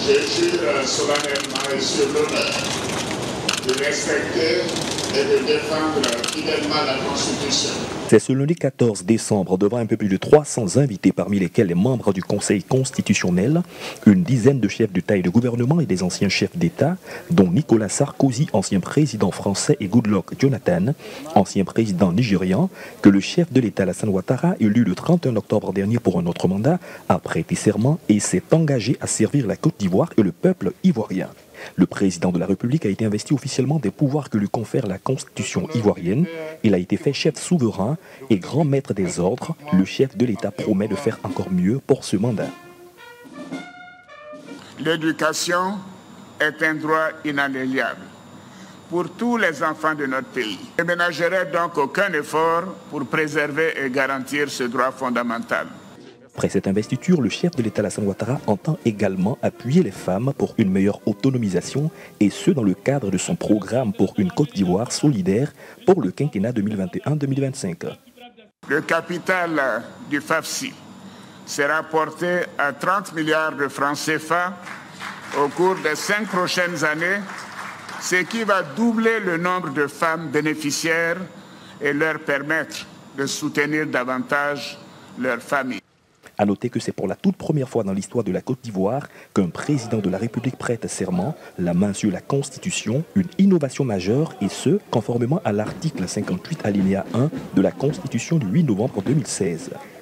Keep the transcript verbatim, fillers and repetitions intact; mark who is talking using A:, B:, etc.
A: Je jure solennellement et sur l'honneur de respecter et de défendre fidèlement la Constitution.
B: C'est ce lundi quatorze décembre, devant un peu plus de trois cents invités, parmi lesquels les membres du Conseil constitutionnel, une dizaine de chefs d'État et de gouvernement et des anciens chefs d'État, dont Nicolas Sarkozy, ancien président français, et Goodluck Jonathan, ancien président nigérian, que le chef de l'État Alassane Ouattara, élu le trente et un octobre dernier pour un autre mandat, a prêté serment et s'est engagé à servir la Côte d'Ivoire et le peuple ivoirien. Le président de la République a été investi officiellement des pouvoirs que lui confère la Constitution ivoirienne. Il a été fait chef souverain et grand maître des ordres. Le chef de l'État promet de faire encore mieux pour ce mandat.
A: L'éducation est un droit inaliénable pour tous les enfants de notre pays. Je ne ménagerai donc aucun effort pour préserver et garantir ce droit fondamental.
B: Après cette investiture, le chef de l'État Alassane Ouattara entend également appuyer les femmes pour une meilleure autonomisation, et ce dans le cadre de son programme pour une Côte d'Ivoire solidaire pour le quinquennat deux mille vingt et un deux mille vingt-cinq.
A: Le capital du F A F C I sera porté à trente milliards de francs C F A au cours des cinq prochaines années, ce qui va doubler le nombre de femmes bénéficiaires et leur permettre de soutenir davantage leurs familles.
B: A noter que c'est pour la toute première fois dans l'histoire de la Côte d'Ivoire qu'un président de la République prête serment, la main sur la Constitution, une innovation majeure, et ce, conformément à l'article cinquante-huit alinéa un de la Constitution du huit novembre deux mille seize.